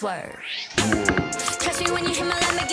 Swerve. Catch me when you hit my Lamborghini.